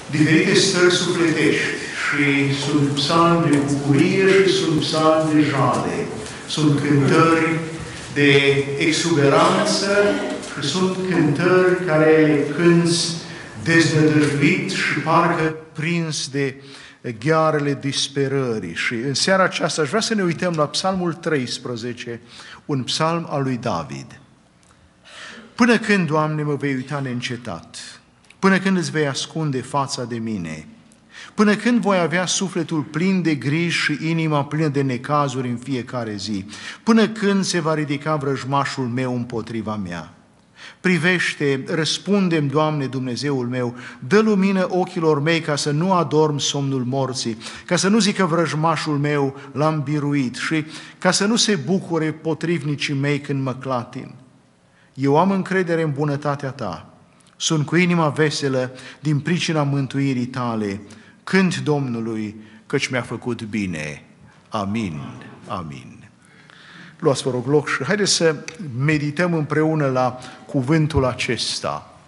diferite stări sufletești și sunt psalmi de bucurie și sunt psalmi de jale. Sunt cântări de exuberanță și sunt cântări care le cânți deznădăjduit și parcă prins de ghearele disperării. Și în seara aceasta aș vrea să ne uităm la Psalmul 13, un psalm al lui David. Până când, Doamne, mă vei uita neîncetat? Până când îți vei ascunde fața de mine? Până când voi avea sufletul plin de griji și inima plină de necazuri în fiecare zi? Până când se va ridica vrăjmașul meu împotriva mea? Privește, răspunde-mi, Doamne, Dumnezeul meu, dă lumină ochilor mei ca să nu adorm somnul morții, ca să nu zică vrăjmașul meu, l-am biruit, și ca să nu se bucure potrivnicii mei când mă clatin. Eu am încredere în bunătatea Ta, sunt cu inima veselă din pricina mântuirii Tale, cânt Domnului, căci mi-a făcut bine. Amin. Amin. Luați, vă rog, loc și haideți să medităm împreună la cuvântul acesta.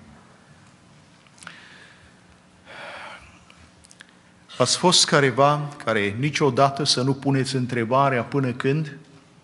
Ați fost careva care niciodată să nu puneți întrebarea până când?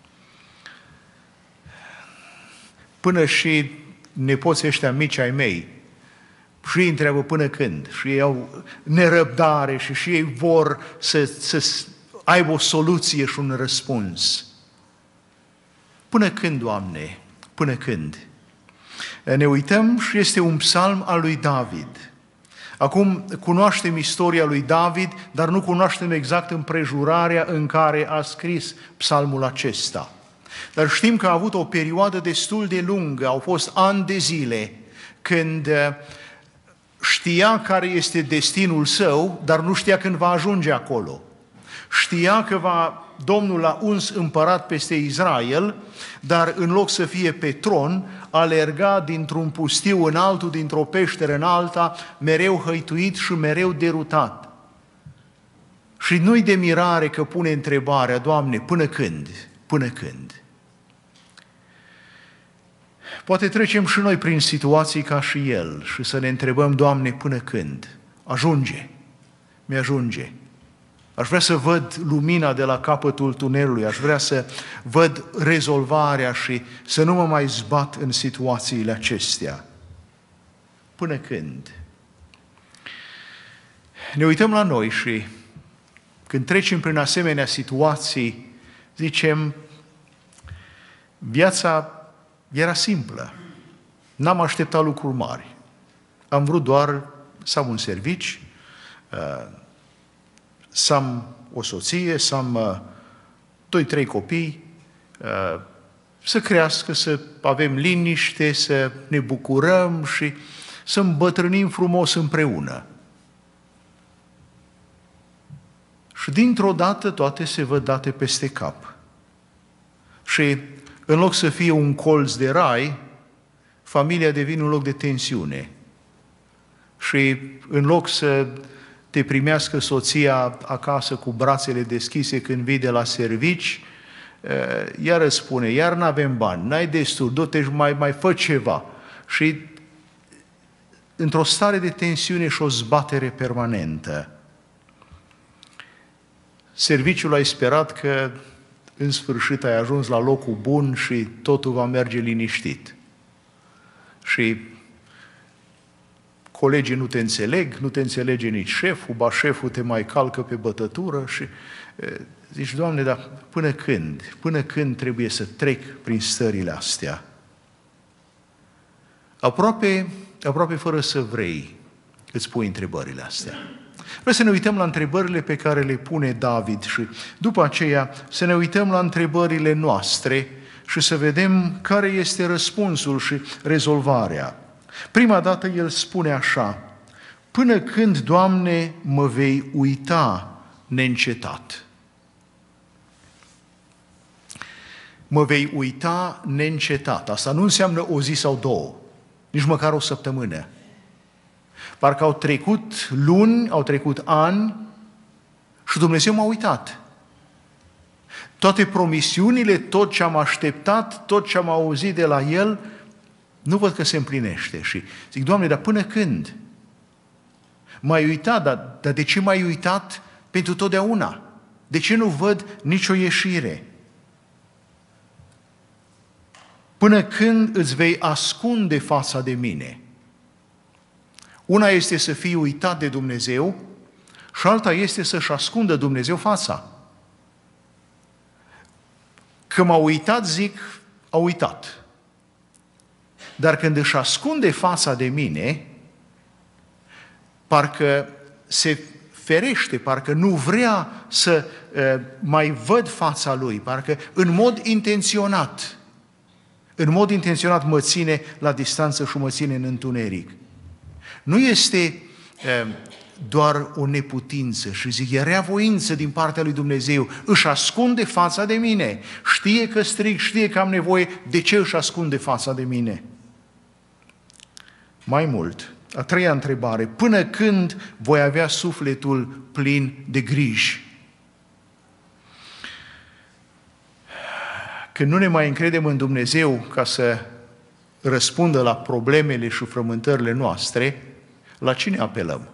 Până și nepoții ăștia mici ai mei și ei întreabă până când și ei au nerăbdare și ei vor să aibă o soluție și un răspuns. Până când, Doamne? Până când? Ne uităm și este un psalm al lui David. Acum cunoaștem istoria lui David, dar nu cunoaștem exact împrejurarea în care a scris psalmul acesta. Dar știm că a avut o perioadă destul de lungă, au fost ani de zile, când știa care este destinul său, dar nu știa când va ajunge acolo. Știa că Domnul l-a uns împărat peste Israel, dar în loc să fie pe tron, alerga dintr-un pustiu în altul, dintr-o peșteră în alta, mereu hăituit și mereu derutat. Și nu-i de mirare că pune întrebarea, Doamne, până când? Până când? Poate trecem și noi prin situații ca și el și să ne întrebăm, Doamne, până când? Ajunge, mi-ajunge. Aș vrea să văd lumina de la capătul tunelului, aș vrea să văd rezolvarea și să nu mă mai zbat în situațiile acestea. Până când? Ne uităm la noi și când trecem prin asemenea situații, zicem, viața era simplă, n-am așteptat lucruri mari, am vrut doar să am un serviciu, să am o soție, să am 2-3 copii, să crească, să avem liniște, să ne bucurăm și să îmbătrânim frumos împreună. Și dintr-o dată toate se văd date peste cap. Și în loc să fie un colț de rai, familia devine un loc de tensiune. Și în loc să te primească soția acasă cu brațele deschise când vii de la servici, iar îți spune, iar n-avem bani, n-ai destul, du-te și mai fă ceva. Și într-o stare de tensiune și o zbatere permanentă. Serviciul ai sperat că în sfârșit ai ajuns la locul bun și totul va merge liniștit. Și colegii nu te înțeleg, nu te înțelege nici șeful, ba șeful te mai calcă pe bătătură și zici, Doamne, dar până când? Până când trebuie să trec prin stările astea? Aproape fără să vrei, îți pui întrebările astea. Vreau să ne uităm la întrebările pe care le pune David și după aceea să ne uităm la întrebările noastre și să vedem care este răspunsul și rezolvarea. Prima dată el spune așa, până când, Doamne, mă vei uita neîncetat? Mă vei uita neîncetat. Asta nu înseamnă o zi sau două, nici măcar o săptămână. Parcă au trecut luni, au trecut ani și Dumnezeu m-a uitat. Toate promisiunile, tot ce am așteptat, tot ce am auzit de la El, nu văd că se împlinește. Și zic, Doamne, dar până când? M-ai uitat, dar de ce m-ai uitat pentru totdeauna? De ce nu văd nicio ieșire? Până când îți vei ascunde fața de mine? Una este să fii uitat de Dumnezeu și alta este să-și ascundă Dumnezeu fața. Că m-a uitat, zic, a uitat. Dar când își ascunde fața de mine, parcă se ferește, parcă nu vrea să mai văd fața lui, parcă în mod intenționat mă ține la distanță și mă ține în întuneric. Nu este doar o neputință și zic, e reavoință din partea lui Dumnezeu. Își ascunde fața de mine. Știe că strig, știe că am nevoie. De ce își ascunde fața de mine? Mai mult, a treia întrebare. Până când voi avea sufletul plin de griji? Când nu ne mai încredem în Dumnezeu ca să răspundă la problemele și frământările noastre, la cine apelăm?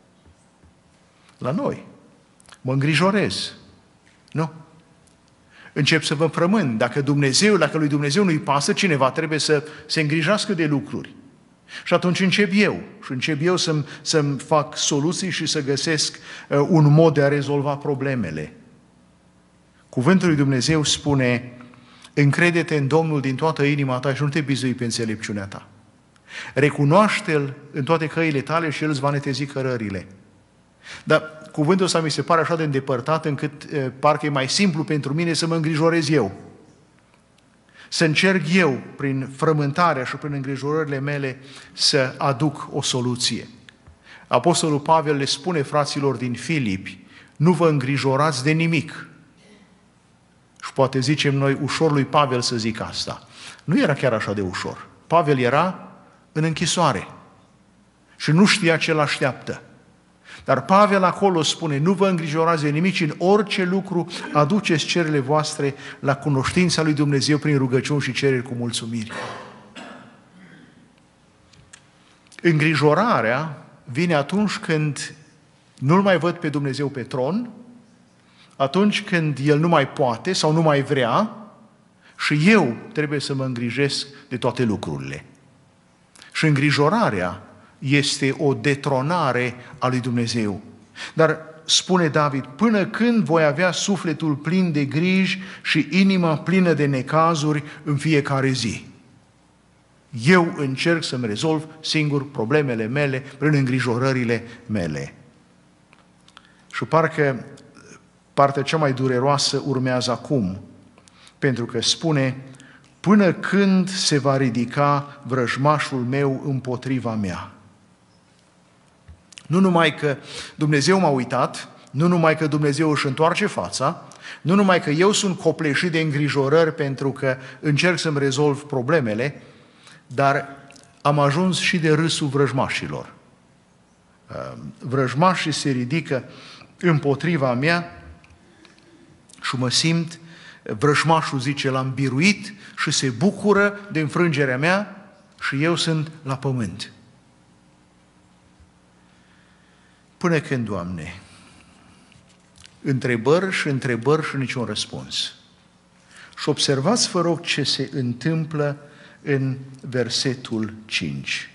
La noi. Mă îngrijorez. Nu. Încep să vă frământ. Dacă lui Dumnezeu nu-i pasă, cineva trebuie să se îngrijească de lucruri. Și atunci încep eu să-mi fac soluții și să găsesc un mod de a rezolva problemele. Cuvântul lui Dumnezeu spune, încrede-te în Domnul din toată inima ta și nu te bizui pe înțelepciunea ta. Recunoaște-L în toate căile tale și El îți va netezi cărările. Dar cuvântul ăsta mi se pare așa de îndepărtat încât parcă e mai simplu pentru mine să mă îngrijorez eu. Să încerc eu, prin frământarea și prin îngrijorările mele, să aduc o soluție. Apostolul Pavel le spune fraților din Filipi, nu vă îngrijorați de nimic. Și poate zicem noi, ușor lui Pavel să zic asta. Nu era chiar așa de ușor. Pavel era în închisoare și nu știa ce l-așteaptă. Dar Pavel acolo spune, nu vă îngrijorați de nimic, ci în orice lucru aduceți cererile voastre la cunoștința lui Dumnezeu prin rugăciuni și cereri cu mulțumiri. Îngrijorarea vine atunci când nu-L mai văd pe Dumnezeu pe tron, atunci când El nu mai poate sau nu mai vrea și eu trebuie să mă îngrijesc de toate lucrurile. Și îngrijorarea este o detronare a lui Dumnezeu. Dar spune David, până când voi avea sufletul plin de griji și inima plină de necazuri în fiecare zi? Eu încerc să-mi rezolv singur problemele mele prin îngrijorările mele. Și parcă partea cea mai dureroasă urmează acum, pentru că spune, până când se va ridica vrăjmașul meu împotriva mea. Nu numai că Dumnezeu m-a uitat, nu numai că Dumnezeu își întoarce fața, nu numai că eu sunt copleșit de îngrijorări pentru că încerc să-mi rezolv problemele, dar am ajuns și de râsul vrăjmașilor. Vrăjmașii se ridică împotriva mea și mă simt, vrăjmașul zice, l-am biruit și se bucură de înfrângerea mea și eu sunt la pământ. Până când, Doamne? Întrebări și niciun răspuns. Și observați, vă rog, ce se întâmplă în versetul 5.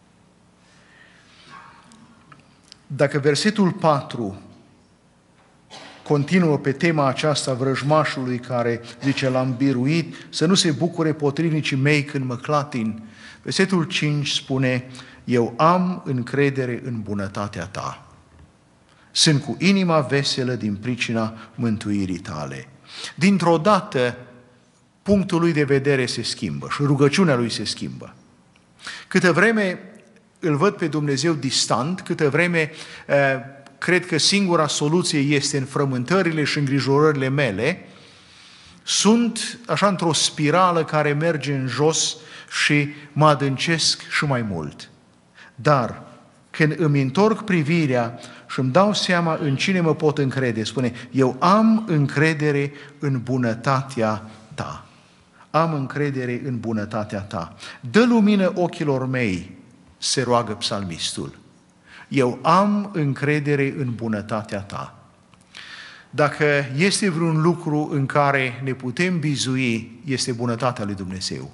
Dacă versetul 4 continuă pe tema aceasta vrăjmașului care zice l-am biruit, să nu se bucure potrivnicii mei când mă clatin, versetul 5 spune, eu am încredere în bunătatea ta. Sunt cu inima veselă din pricina mântuirii tale. Dintr-o dată, punctul lui de vedere se schimbă și rugăciunea lui se schimbă. Câtă vreme îl văd pe Dumnezeu distant, câtă vreme cred că singura soluție este în frământările și îngrijorările mele, sunt așa într-o spirală care merge în jos și mă adâncesc și mai mult. Dar când îmi întorc privirea și îmi dau seama în cine mă pot încrede, spune, eu am încredere în bunătatea ta. Am încredere în bunătatea ta. Dă lumină ochilor mei, se roagă psalmistul. Eu am încredere în bunătatea ta. Dacă este vreun lucru în care ne putem bizui, este bunătatea lui Dumnezeu.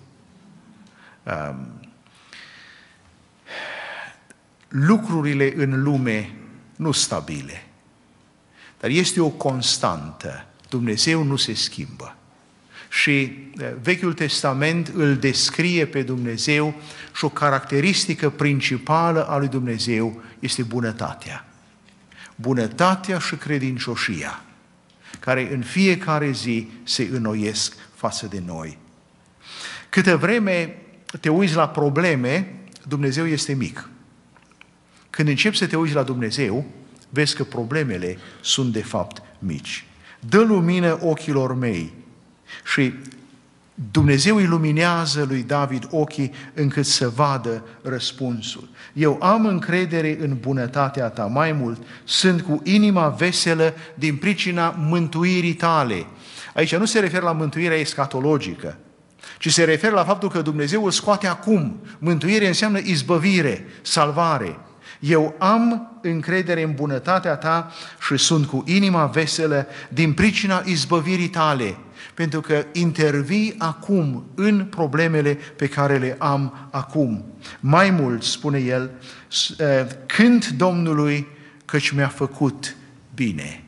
Lucrurile în lume nu stabile, dar este o constantă. Dumnezeu nu se schimbă. Și Vechiul Testament îl descrie pe Dumnezeu și o caracteristică principală a lui Dumnezeu este bunătatea. Bunătatea și credincioșia, care în fiecare zi se înnoiesc față de noi. Câtă vreme te uiți la probleme, Dumnezeu este mic. Când începi să te uiți la Dumnezeu, vezi că problemele sunt de fapt mici. Dă lumină ochilor mei. Și Dumnezeu iluminează lui David ochii încât să vadă răspunsul. Eu am încredere în bunătatea ta, mai mult, sunt cu inima veselă din pricina mântuirii tale. Aici nu se referă la mântuirea escatologică, ci se referă la faptul că Dumnezeu îl scoate acum. Mântuire înseamnă izbăvire, salvare. Eu am încredere în bunătatea ta și sunt cu inima veselă din pricina izbăvirii tale, pentru că intervii acum în problemele pe care le am acum. Mai mult, spune el, cânt Domnului căci mi-a făcut bine.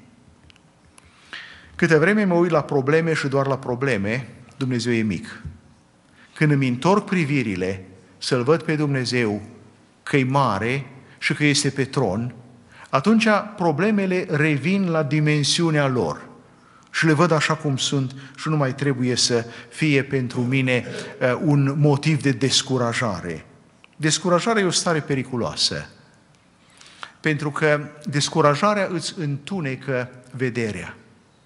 Câte vreme mă uit la probleme și doar la probleme, Dumnezeu e mic. Când îmi întorc privirile să-L văd pe Dumnezeu că e mare și că este pe tron, atunci problemele revin la dimensiunea lor și le văd așa cum sunt și nu mai trebuie să fie pentru mine un motiv de descurajare. Descurajarea e o stare periculoasă, pentru că descurajarea îți întunecă vederea.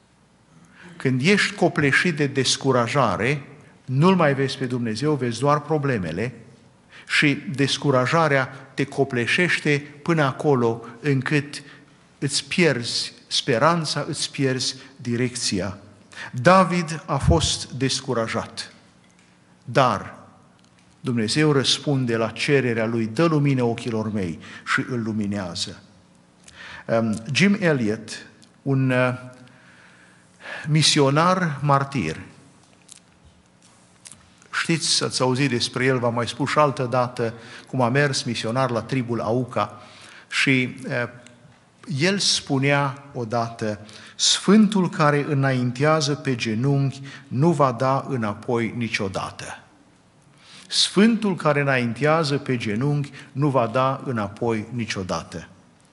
Când ești copleșit de descurajare, nu-L mai vezi pe Dumnezeu, vezi doar problemele și descurajarea te copleșește până acolo încât îți pierzi speranța, îți pierzi direcția. David a fost descurajat, dar Dumnezeu răspunde la cererea lui, dă lumină ochilor mei și îl luminează. Jim Elliot, un misionar martir, știți, ați auzit despre el, v-am mai spus și altă dată, cum a mers misionar la tribul Auca și el spunea odată, Sfântul care înaintează pe genunchi nu va da înapoi niciodată. Sfântul care înaintează pe genunchi nu va da înapoi niciodată.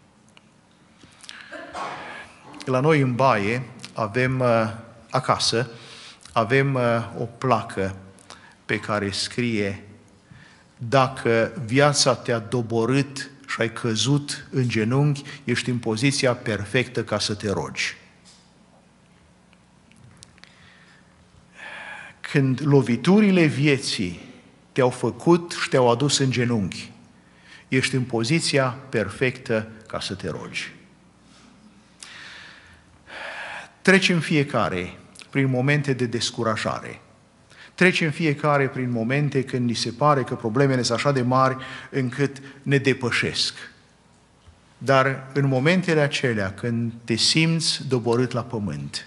La noi în baie avem, acasă, avem o placă pe care scrie: dacă viața te-a doborât și ai căzut în genunchi, ești în poziția perfectă ca să te rogi. Când loviturile vieții te-au făcut și te-au adus în genunchi, ești în poziția perfectă ca să te rogi. Trecem fiecare prin momente de descurajare. Trecem fiecare prin momente când ni se pare că problemele sunt așa de mari încât ne depășesc. Dar în momentele acelea când te simți doborât la pământ,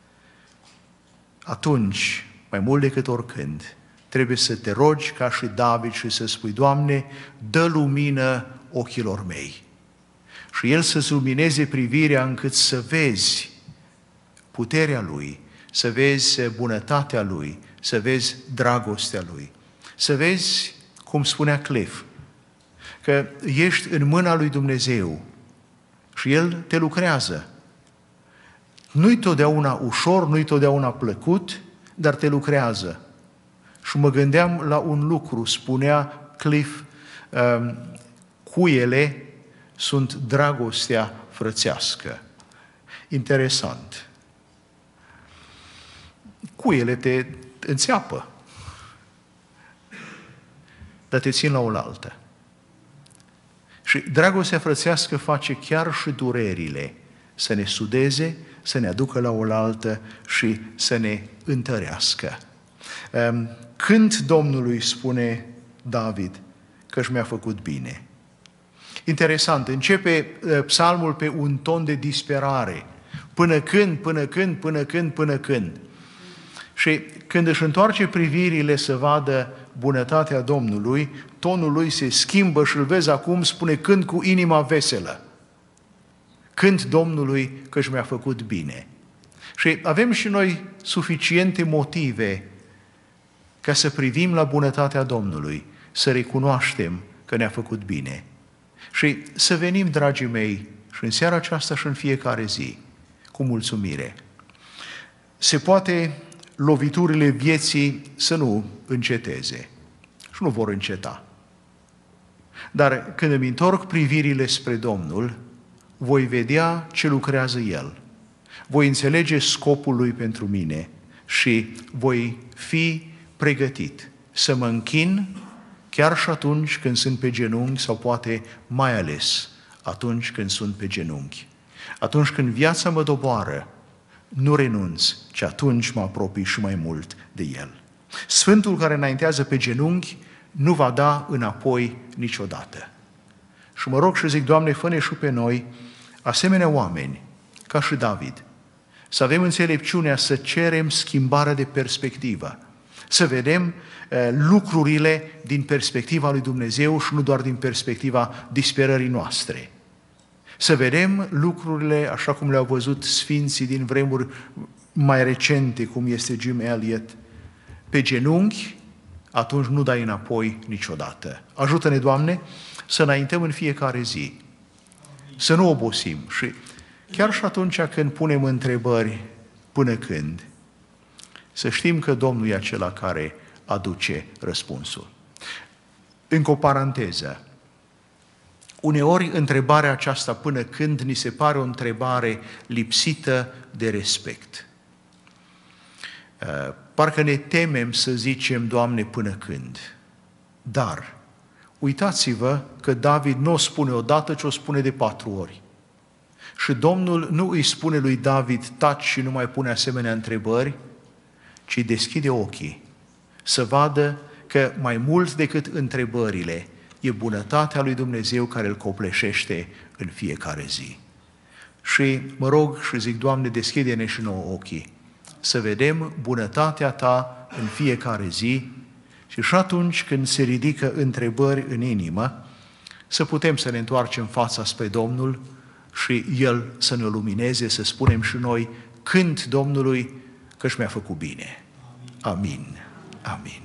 atunci, mai mult decât oricând, trebuie să te rogi ca și David și să spui: Doamne, dă lumină ochilor mei. Și El să-ți lumineze privirea încât să vezi puterea Lui, să vezi bunătatea Lui, să vezi dragostea Lui, să vezi, cum spunea Cliff, că ești în mâna lui Dumnezeu și El te lucrează. Nu-i totdeauna ușor, nu-i totdeauna plăcut, dar te lucrează. Și mă gândeam la un lucru, spunea Cliff, cuiele sunt dragostea frățească. Interesant. Cuiele te înțeapă, dar te țin la oaltă. Și dragostea frățească face chiar și durerile să ne sudeze, să ne aducă la oaltă și să ne întărească. Cânt Domnului, spune David, că-și mi-a făcut bine. Interesant, începe psalmul pe un ton de disperare. Până când, până când, până când, până când. Și când își întoarce privirile să vadă bunătatea Domnului, tonul lui se schimbă și îl vezi acum, spune cânt cu inima veselă. Cânt Domnului că-și mi-a făcut bine. Și avem și noi suficiente motive ca să privim la bunătatea Domnului, să recunoaștem că ne-a făcut bine. Și să venim, dragii mei, și în seara aceasta și în fiecare zi, cu mulțumire. Se poate loviturile vieții să nu înceteze și nu vor înceta. Dar când îmi întorc privirile spre Domnul, voi vedea ce lucrează El. Voi înțelege scopul Lui pentru mine și voi fi pregătit să mă închin chiar și atunci când sunt pe genunchi sau poate mai ales atunci când sunt pe genunchi. Atunci când viața mă doboară, nu renunț, ci atunci mă apropii și mai mult de El. Sfântul care înaintează pe genunchi nu va da înapoi niciodată. Și mă rog și zic, Doamne, fă-ne și pe noi asemenea oameni, ca și David, să avem înțelepciunea să cerem schimbarea de perspectivă, să vedem lucrurile din perspectiva lui Dumnezeu și nu doar din perspectiva disperării noastre. Să vedem lucrurile așa cum le-au văzut sfinții din vremuri mai recente, cum este Jim Elliot, pe genunchi, atunci nu dai înapoi niciodată. Ajută-ne, Doamne, să înaintăm în fiecare zi, să nu obosim și chiar și atunci când punem întrebări, până când, să știm că Domnul e acela care aduce răspunsul. Încă o paranteză. Uneori întrebarea aceasta, până când, ni se pare o întrebare lipsită de respect. Parcă ne temem să zicem, Doamne, până când. Dar uitați-vă că David nu o spune odată, ci o spune de 4 ori. Și Domnul nu îi spune lui David, taci și nu mai pune asemenea întrebări, ci deschide ochii să vadă că mai mult decât întrebările e bunătatea lui Dumnezeu care îl copleșește în fiecare zi. Și mă rog și zic, Doamne, deschide-ne și nouă ochii să vedem bunătatea Ta în fiecare zi și atunci când se ridică întrebări în inimă, să putem să ne întoarcem fața spre Domnul și El să ne lumineze, să spunem și noi, cânt Domnului că-și mi-a făcut bine. Amin. Amin.